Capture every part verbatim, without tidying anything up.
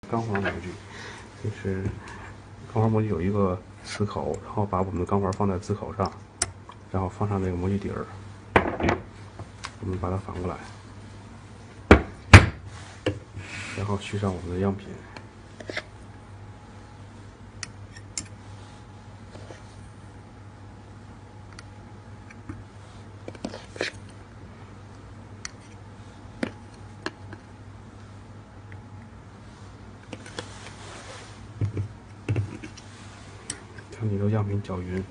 钢簧模具，就是钢簧模具有一个磁口，然后把我们的钢环放在磁口上，然后放上那个模具底儿，我们把它反过来，然后续上我们的样品。 将你的样品搅匀，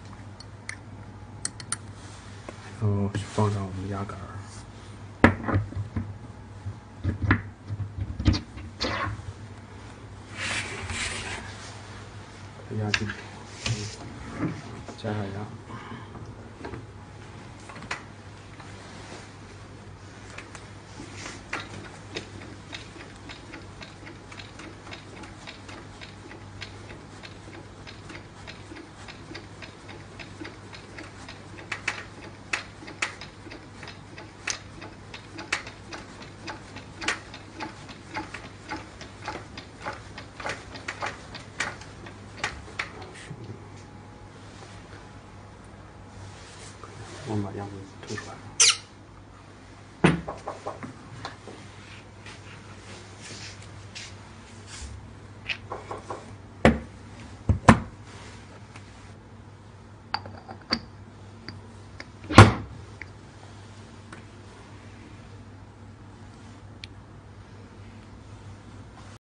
然后放上我们的压杆儿，压进去，加上压。 我们把样品吐出来。